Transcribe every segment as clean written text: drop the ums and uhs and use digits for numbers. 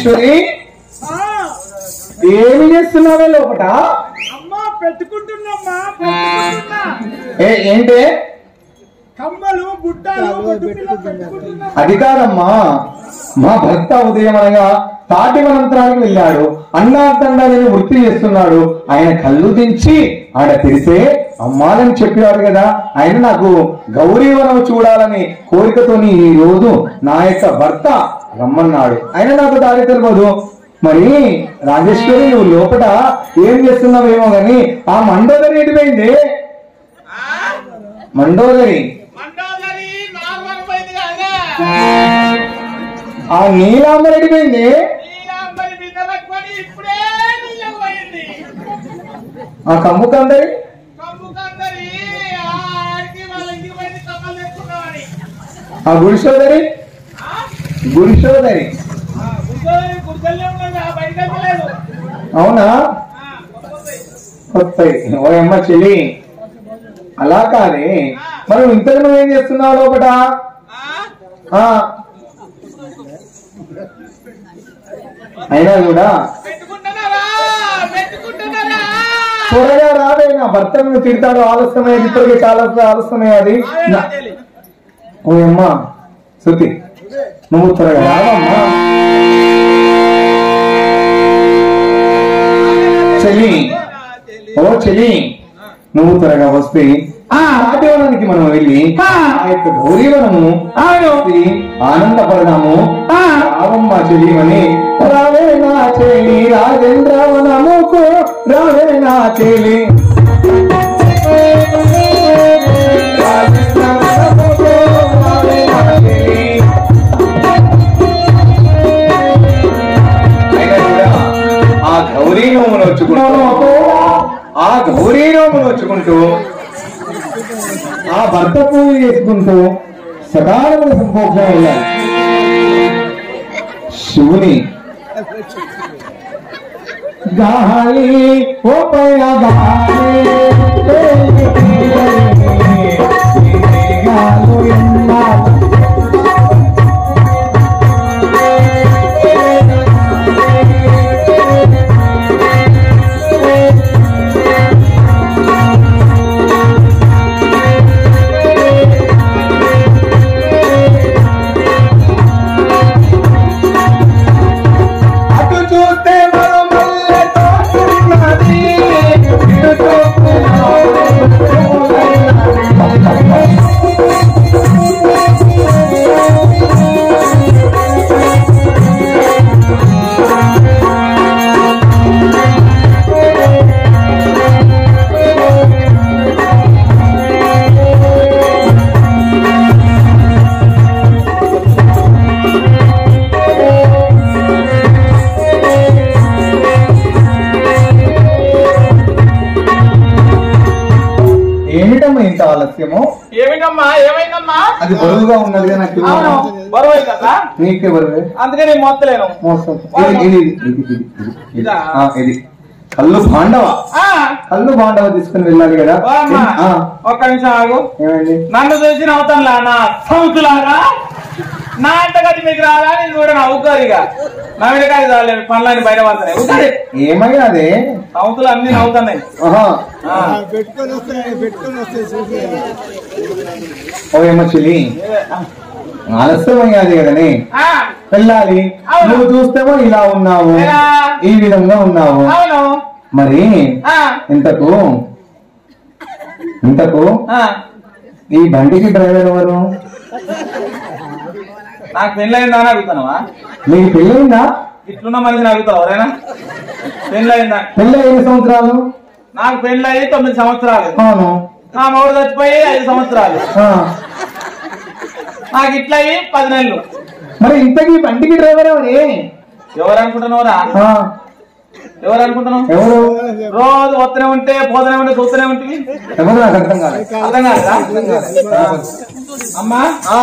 రాజేశ్వరి ఏమి చేస్తున్నావే లోపట? అమ్మా పెట్టుకుంటున్నా ఏంటే? కమ్మలు బుట్టాలు అది కాదమ్మా, మా భర్త ఉదయం అనగా తాటి మంత్రానికి వెళ్ళాడు, అన్నార్థండాలని వృత్తి చేస్తున్నాడు. ఆయన కళ్ళు దించి ఆడ తెరిస్తే అమ్మాలని చెప్పాడు కదా. ఆయన నాకు గౌరీవనం చూడాలని కోరికతోని ఈ రోజు నా యొక్క భర్త రమ్మన్నాడు. ఆయన నాకు దారి తెలియదు. మరి రాజేశ్వరి, నువ్వు లోపల ఏం చేస్తున్నావేమో గాని ఆ మండోదరి ఎటుపోయింది? మండోదరి ఆ నీలాంబరి ఎటుపోయింది? ఆ కమ్ముకందరి ఆ గుడిసోదరి అవునా? వస్తాయి. ఓ అమ్మ చెల్లి, అలా కాదే. మరి ఇంతకు నువ్వేం చేస్తున్నావు లోపట? అయినా కూడా త్వరగా రావే, నా భర్త నువ్వు తిడతాడు. ఆలస్యమయ్యేది, ఇప్పటికే చాలా ఆలస్యమయ్యేది. ఓ అమ్మ శృతి, నువ్వు త్వరగా రావమ్మా. చెల్లి, ఓ చెల్లి, నువ్వు త్వరగా వస్తే ఆ రాజవనానికి మనం వెళ్ళి ఆ యొక్క గౌరీవనము ఆనందపడదాము. రావమ్మ చెల్లిమని, రావే నా చెల్లి రాజేంద్రవనముకు, రావే నా చెల్లి ఆ గౌరీనోమును వచ్చుకుంటూ ఆ భర్త పూజ చేసుకుంటూ సకాలంలో సంపోక్షణ వెళ్ళాలి. శివుని గాలి ఓ పైన ఇంత ఆలస్యము? ఏమైందమ్మా? అది బరువుగా ఉన్నది నాకు. బరువు కదా? నీకే బరువే, అందుకే నేను మోస్తలేను. ఇది కళ్ళు బాండవ, కళ్ళు బాండవ తీసుకుని వెళ్ళాలి కదా. ఒక్క నిమిషం ఆగు. ఏమైంది? నన్ను చూసి నవ్వుతానులా నా సౌతులాగా, నా అంటగది మీకు రాదా? నేను కూడా నవ్వుకోరు. ఇక నవ్వుకాయ చాలేదు, పనులని బయట పడతాయి. ఏమయ్యా అదే సౌతులు అన్ని నవ్వుతున్నాయి. ఓ ఏమో చెల్లి, ఆలస్యం అయ్యాది కదని వెళ్ళాలి. నువ్వు చూస్తేమో ఇలా ఉన్నావు, ఈ విధంగా ఉన్నావు. మరి ఇంతకు ఈ బండికి డ్రైవర్ ఎవరు? నాకు పెళ్ళయిందా అని అడుగుతానవా? నీకు పెళ్ళయిందా? ఇట్లున్న మనిషిని అడుగుతావు ఎవరైనా? పెళ్ళయిందా? పెళ్ళి 5 సంవత్సరాలు. నాకు పెళ్ళయి 9 సంవత్సరాలు. అవును. నా మౌడు చచ్చిపోయి 5 సంవత్సరాలు. నాకు ఇట్లా 10 నెలలు. మరి ఇంతకీ బండికి డ్రైవర్ ఎవరే? ఎవరు అనుకుంటున్నావురా? ఎవరు అనుకుంటున్నావు? ఎవరు? రోజు వస్తూనే ఉంటే పోతూనే ఉంటే చూస్తూనే ఉంటుంది. ఎవరు? నాకు అర్థం కాదు. అర్థం కాదా? అమ్మా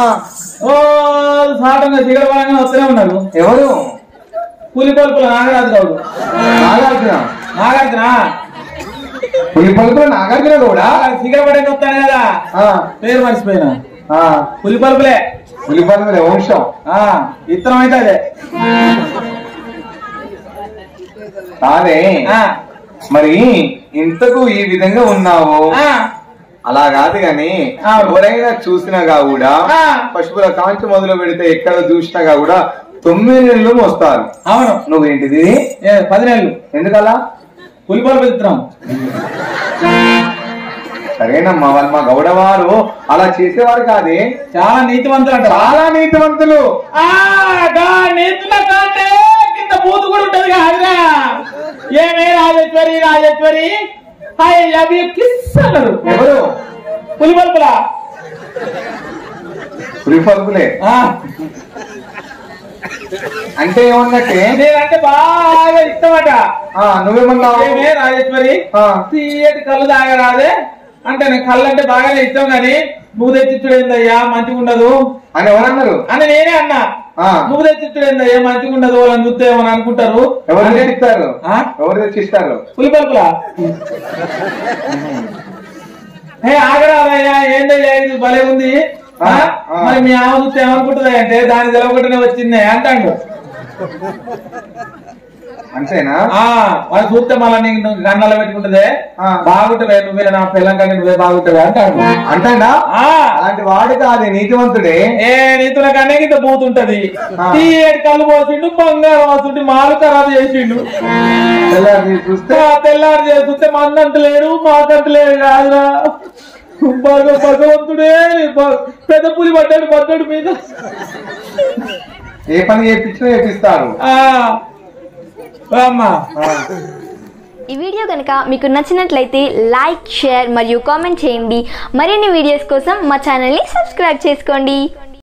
సాటంగా సిగరెట్ పరంగా వస్తూనే ఉన్నారు. ఎవరు? పులిపలుపుల నాగరాజు గౌడు. నాగార్జున పులిపలుపుల నాగార్జున గౌడా? సిగరెట్ పడేకి వస్తాను కదా, పేరు మర్చిపోయినా. పులిపలుపులే వంశం. ఇత్తనం అయితే అదే. కాదే ఆ, మరి ఇంతకు ఈ విధంగా ఉన్నావు ఆ, అలా కాదు గాని అవును. ఎవరైనా చూసినా కూడా ఆ. పశువుల కాంచి మొదలు పెడితే ఎక్కడ చూసినా కూడా 9 నెలలు వస్తారు. అవును. నువ్వేంటిది 10 నెలలు ఎందుకలా? పులిపాలు పెడుతున్నాం. సరేనమ్మా, వాళ్ళు మా గౌడవారు అలా చేసేవారు కాదే, చాలా నీతివంతులు అంట. చాలా నీతివంతులు. నీతుల కంటే కింద బూతు కూడా ఉంటది కాదురా. ఏమే రాజేశ్వరి రాజేశ్వరి హాయ్ కిస్ అన్నారు. ఎవరు? పులిపలుపులా పులిపలుపులే అంటే ఏమన్నట్టే? నేనంటే బాగా ఇష్టమట. నువ్వేమన్నావు? ఏమే రాజేశ్వరి తీయటి కళ్ళు తాగరాదే అంటే నేను కళ్ళు అంటే బాగానే ఇష్టం గాని నువ్వు తెచ్చిచ్చుడేందయ్యా మంచిగా ఉండదు అని ఎవరన్నారు? అని నేనే అన్నా. నువ్వు తెచ్చిచ్చుడేందయ్యా మంచిగా ఉండదు వాళ్ళని చూస్తే ఏమని అనుకుంటారు. ఎవరు తెచ్చిస్తారు? ఎవరు తెచ్చిస్తారు? పులిపలుపులా ఆగరాదయ్యా ఏందయ్యా ఇది భలే ఉంది. మరి మీ ఆమె చూస్తే ఏమనుకుంటుంది అంటే దాని తెలవకుండానే వచ్చింది అంటాడు. అంతేనా? వాళ్ళు చూస్తే మళ్ళీ నీకు గన్నాలో పెట్టుకుంటుందే బాగుంటవే నువ్వే నా పిల్లం కానీ నువ్వే బాగుంటవే అంటాడు. అంటాడా? అలాంటి వాడు కాదు నీతివంతుడే. నీతుల కన్నా ఇంత పోతుంటది. తీయటి కళ్ళు పోసిండు బంగారం వస్తుంటే మాలు ఖరాబు చేసిండు. చూస్తే తెల్లారు చేస్తుంటే మందంటలేడు మాకంటలేడు కాదురా. భగవంతుడే పెద్ద పులి పడ్డాడు మీద. ఏ పని చేపించినా చేపిస్తారు. ఈ వీడియో కనుక మీకు నచ్చినట్లయితే లైక్, షేర్ మరియు కామెంట్ చేయండి. మరిన్ని వీడియోస్ కోసం మా ఛానల్ని సబ్స్క్రైబ్ చేసుకోండి.